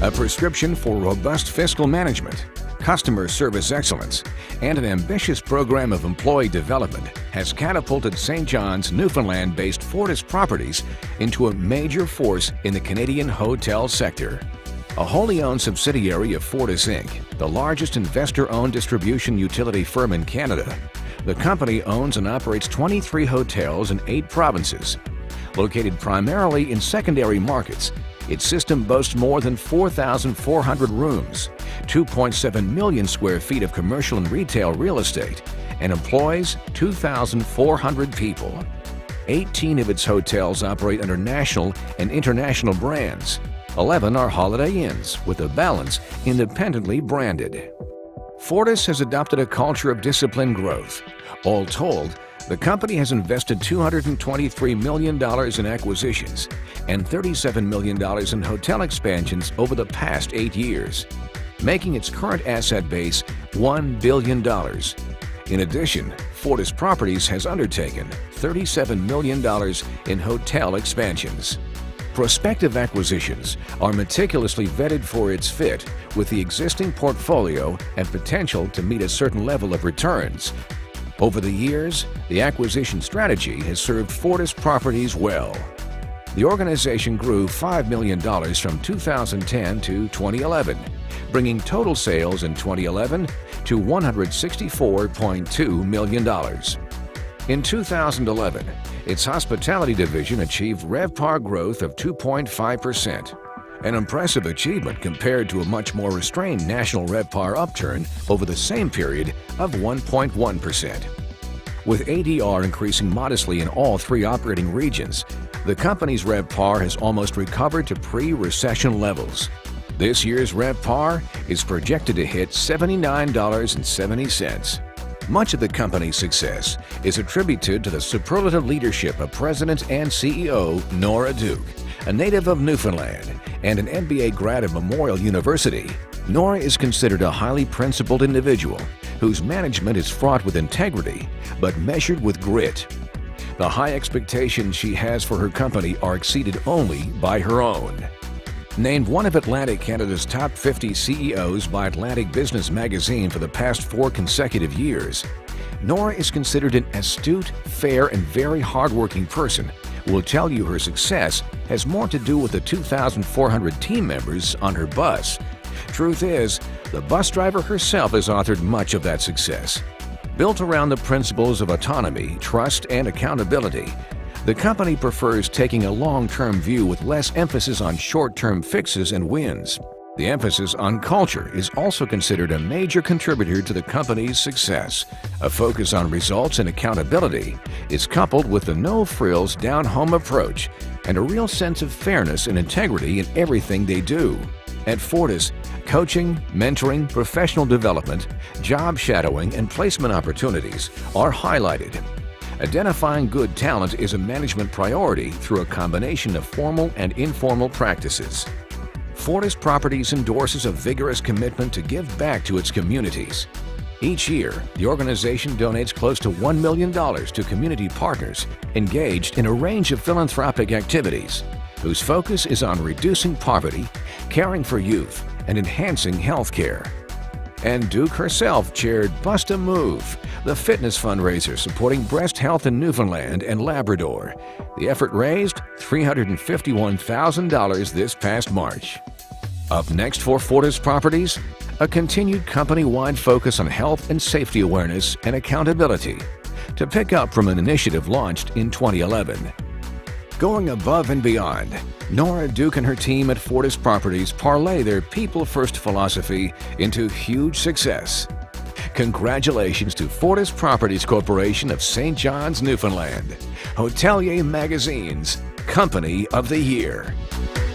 A prescription for robust fiscal management, customer service excellence, and an ambitious program of employee development has catapulted St. John's, Newfoundland-based Fortis Properties into a major force in the Canadian hotel sector. A wholly owned subsidiary of Fortis Inc., the largest investor-owned distribution utility firm in Canada, the company owns and operates 23 hotels in 8 provinces. Located primarily in secondary markets, its system boasts more than 4,400 rooms, 2.7 million square feet of commercial and retail real estate, and employs 2,400 people. 18 of its hotels operate under national and international brands. 11 are Holiday Inns, with the balance independently branded. Fortis has adopted a culture of disciplined growth. All told, the company has invested $223 million in acquisitions and $37 million in hotel expansions over the past 8 years, making its current asset base $1 billion. In addition, Fortis Properties has undertaken $37 million in hotel expansions. Prospective acquisitions are meticulously vetted for its fit with the existing portfolio and potential to meet a certain level of returns. Over the years, the acquisition strategy has served Fortis Properties well. The organization grew $5 million from 2010 to 2011, bringing total sales in 2011 to $164.2 million. In 2011, its hospitality division achieved RevPAR growth of 2.5%, an impressive achievement compared to a much more restrained national RevPAR upturn over the same period of 1.1%. With ADR increasing modestly in all 3 operating regions, the company's RevPAR has almost recovered to pre-recession levels. This year's RevPAR is projected to hit $79.70. Much of the company's success is attributed to the superlative leadership of President and CEO Nora Duke, a native of Newfoundland and an MBA grad of Memorial University. Nora is considered a highly principled individual whose management is fraught with integrity but measured with grit. The high expectations she has for her company are exceeded only by her own. Named one of Atlantic Canada's top 50 CEOs by Atlantic Business Magazine for the past 4 consecutive years, Nora is considered an astute, fair, and very hardworking person who will tell you her success has more to do with the 2,400 team members on her bus. Truth is, the bus driver herself has authored much of that success. Built around the principles of autonomy, trust, and accountability, the company prefers taking a long-term view with less emphasis on short-term fixes and wins. The emphasis on culture is also considered a major contributor to the company's success. A focus on results and accountability is coupled with the no-frills, down-home approach and a real sense of fairness and integrity in everything they do. At Fortis, coaching, mentoring, professional development, job shadowing, and placement opportunities are highlighted. Identifying good talent is a management priority through a combination of formal and informal practices. Fortis Properties endorses a vigorous commitment to give back to its communities. Each year, the organization donates close to $1 million to community partners engaged in a range of philanthropic activities, whose focus is on reducing poverty, caring for youth, and enhancing health care. And Duke herself chaired Bust a Move, the fitness fundraiser supporting breast health in Newfoundland and Labrador. The effort raised $351,000 this past March. Up next for Fortis Properties, a continued company-wide focus on health and safety awareness and accountability, to pick up from an initiative launched in 2011. Going above and beyond, Nora Duke and her team at Fortis Properties parlay their people-first philosophy into huge success. Congratulations to Fortis Properties Corporation of St. John's, Newfoundland, Hotelier Magazine's Company of the Year.